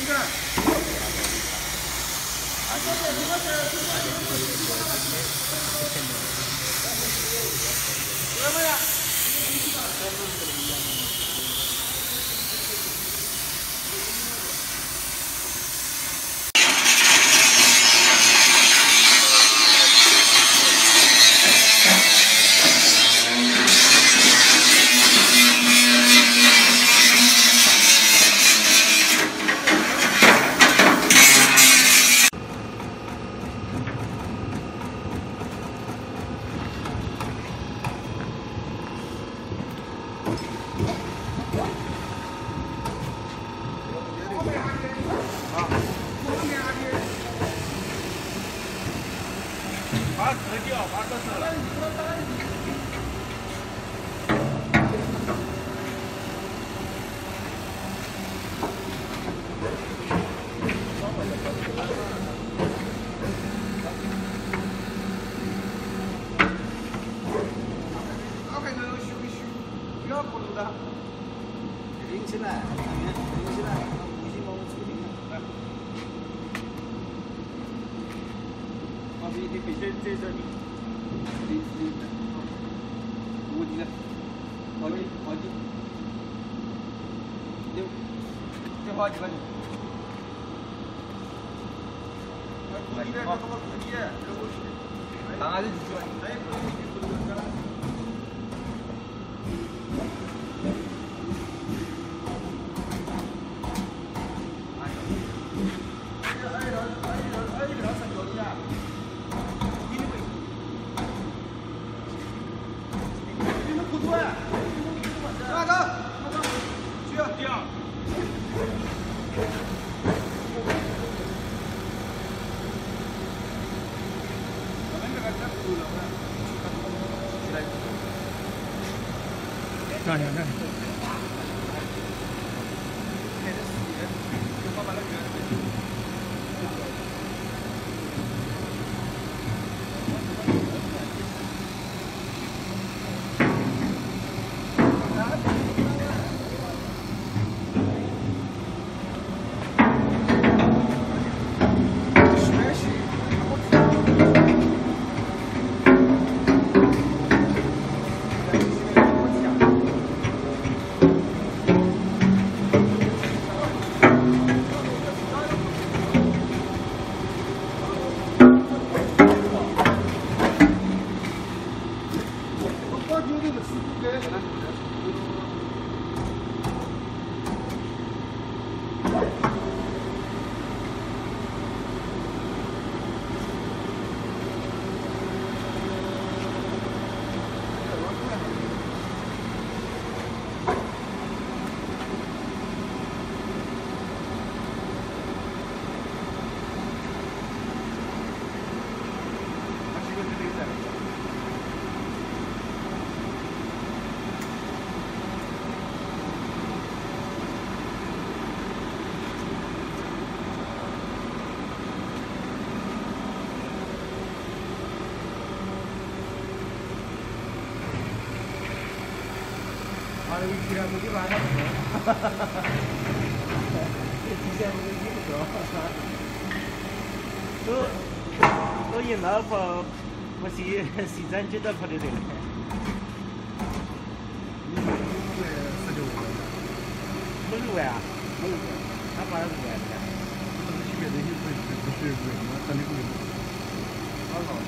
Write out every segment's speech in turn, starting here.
都赢了不西站就到跑的这个。6万啊？6万，他8万的。区别的意思不是贵吗？很贵。好了，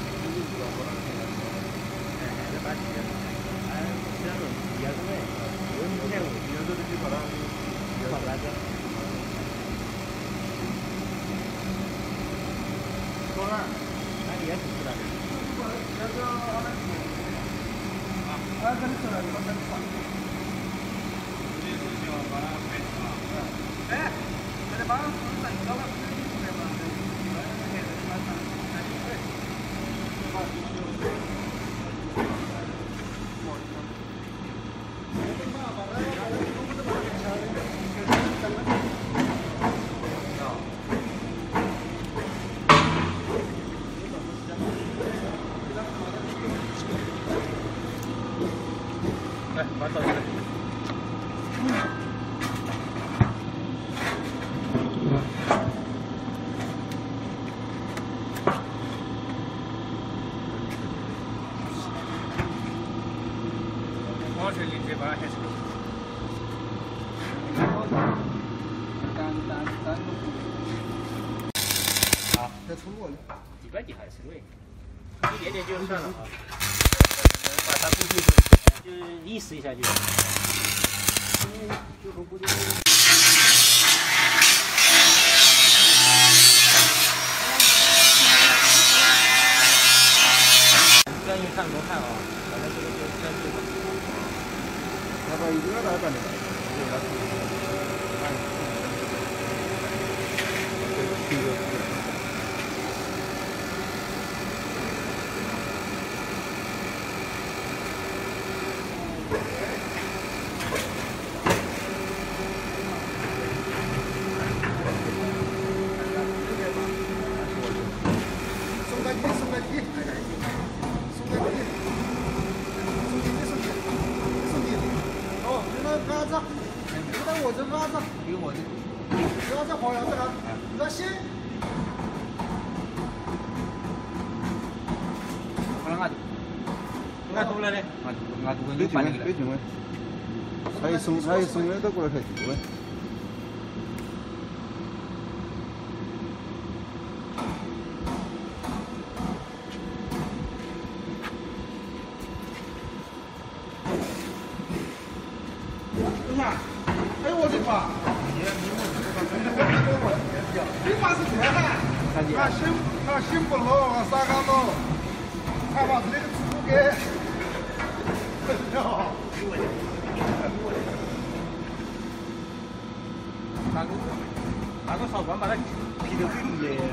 这把钱，这样子也是呗。我天，也是去跑了，跑来着。多少？那也挺出来的。啊，跟你说了，你跟你说。哎，这里把我们3个了，不是你出来吗？来，把手来。 保存的这把还是可以。好， 再抽过来。 几块几还是对，一点点就算了啊。把它固定住，就意思一下就。就很固定。专业看多看啊，反正这个就专注嘛。 那个一个来干的。我这鸭子，给我这个，鸭子好样这个，那行。 好了，俺多了嘞，俺多有半个了。 没进位，他一松的都过来才进位。哎呦我的妈！你妈是这样，他心不老，啥干老，他把这个猪给， 那个韶关把它皮的给也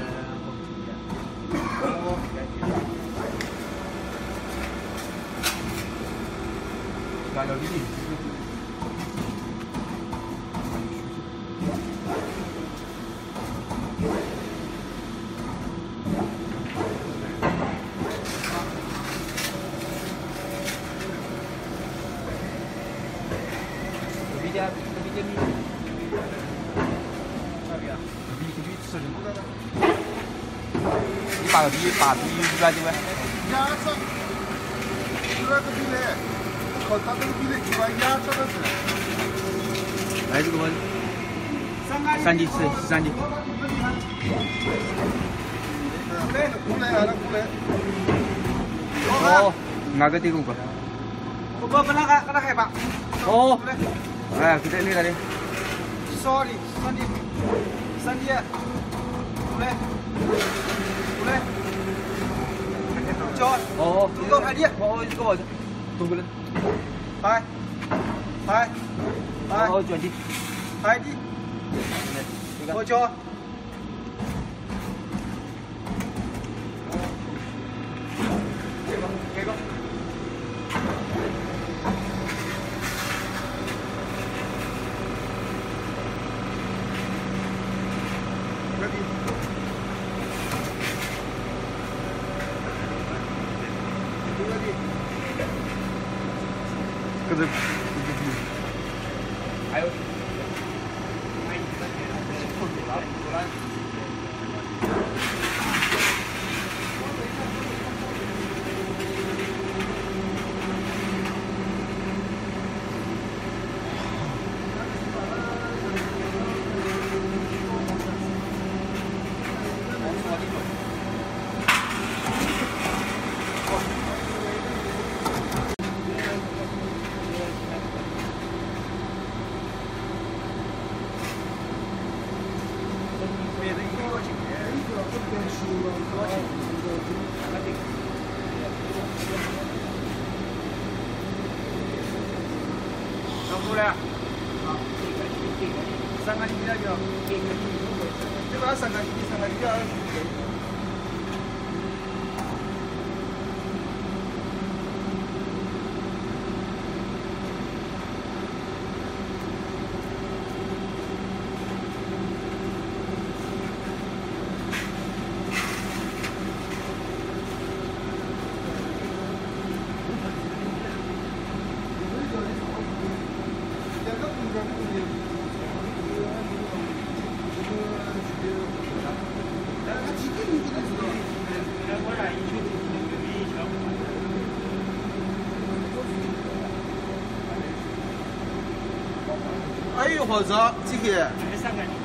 干了你。 把笔抓进来。压着，这个笔嘞，靠他这个笔嘞，就把压着的是。来这个问。3级是3级。过来啊，过来。哦，哪个地方过？ 不那个害怕。 哦。哎，给这那个的。 少的3级，过来。叫哦，这个快点！哦，这个我动不了。拍，哦，脚底，拍的，我叫。这个。 这个还有。上路了。3个比较就，这把3个比较。 还有或者这个。 没3个。